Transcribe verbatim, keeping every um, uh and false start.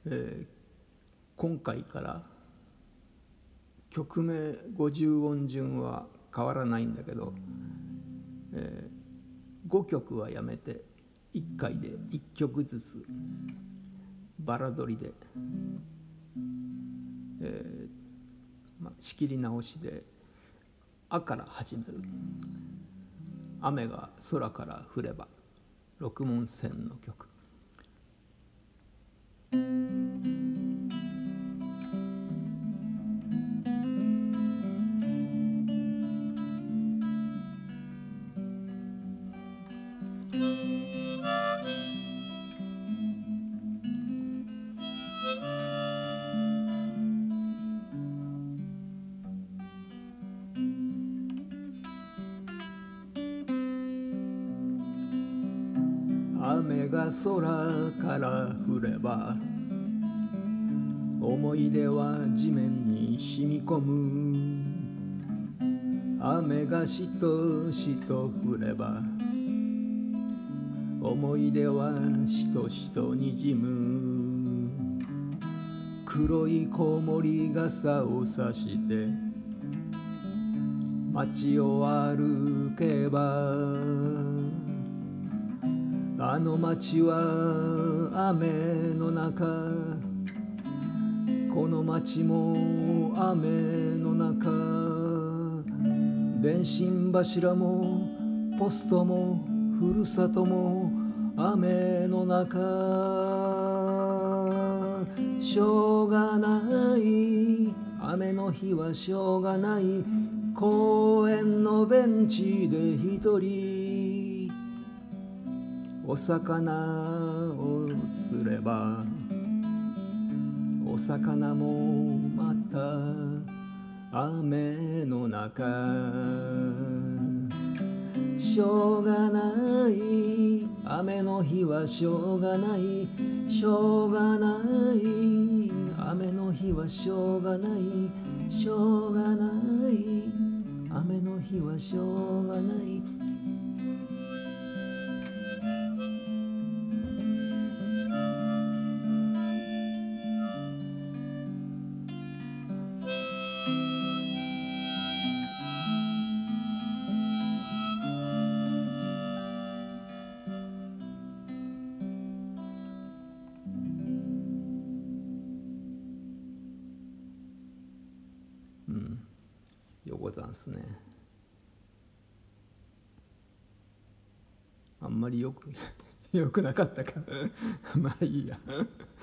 えー、今回から曲名五十音順は変わらないんだけど、えー、ごきょくはやめていっかいでいっきょくずつバラ取りで、えーま、仕切り直しで「あ」から始める。雨が空から降れば六文線の曲。雨が空から降れば思い出は地面に染み込む。雨がしとしと降れば思い出はしとしとにじむ。黒いコウモリ傘をさして街を歩けばあの街は雨の中、この街も雨の中、電信柱もポストもふるさとも雨の中。しょうがない雨の日はしょうがない、公園のベンチで一人お魚を釣ればお魚もまた雨の中。しょうがない雨の日はしょうがない、しょうがない雨の日はしょうがない、しょうがない雨の日はしょうがない。うん、よござんすね。あんまりよくよくなかったかまあいいや